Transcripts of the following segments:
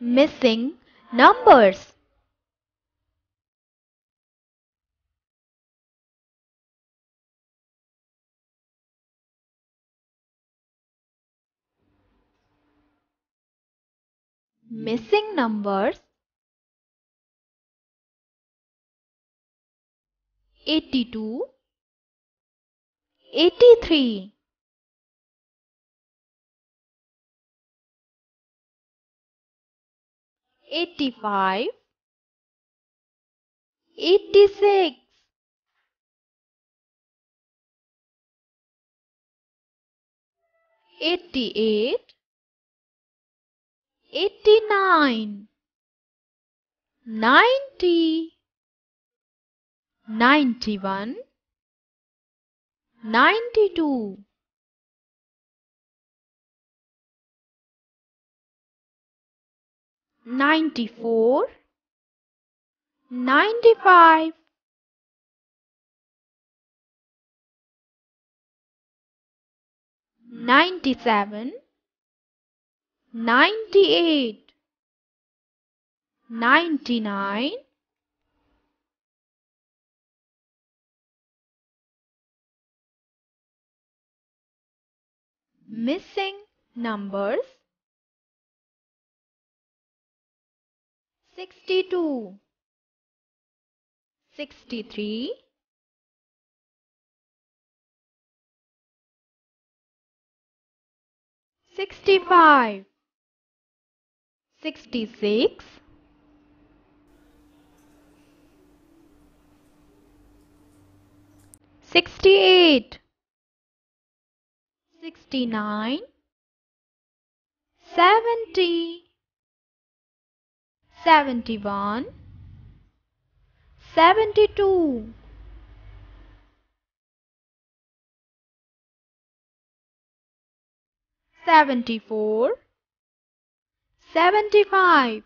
Missing numbers. Missing numbers 82, 83, 85, 86, 88, 89, 90, 91, 92, 94, 95, 97, 98, 99, missing numbers 62, 63, 65, 66, 68, 69, 70, 71, 72, 74, 75,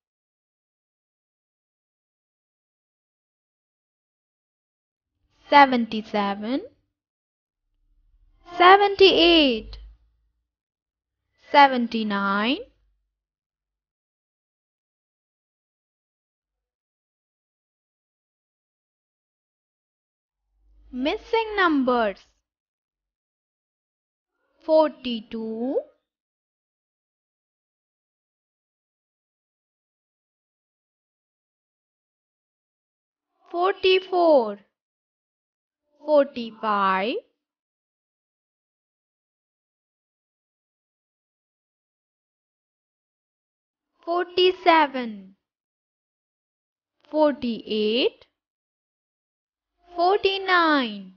77, 78, 79, missing numbers 42, 44, 45, 47, 48, 49,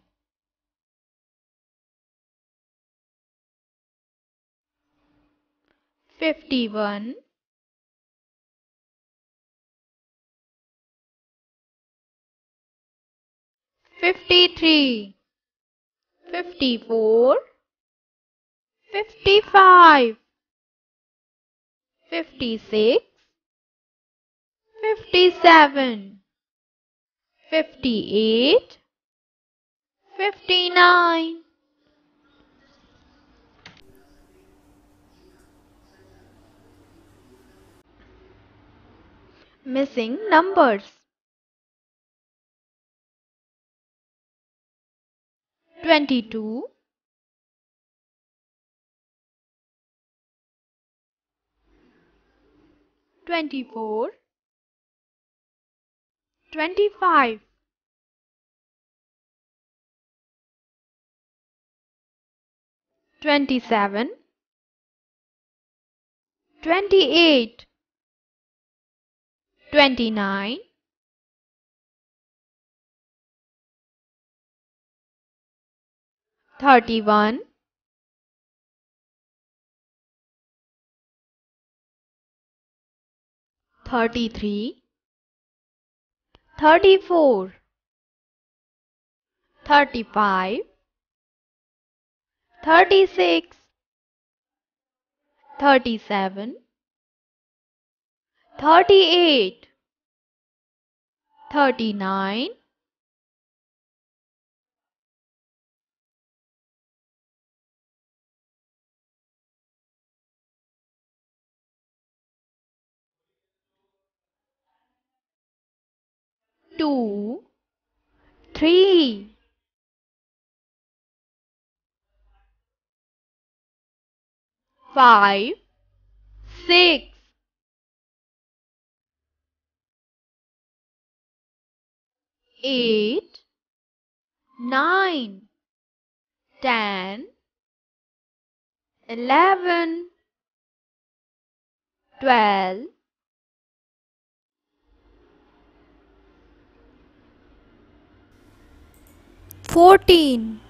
51, 53, 54, 55, 56, 57, 58, 59. Missing numbers 22, 24, 25, 27, 28, 29, 31, 33, 34, 35, 36, 37, 38, 39, 2, 3, 5, 6, 8, 9, 10, 11, 12, 14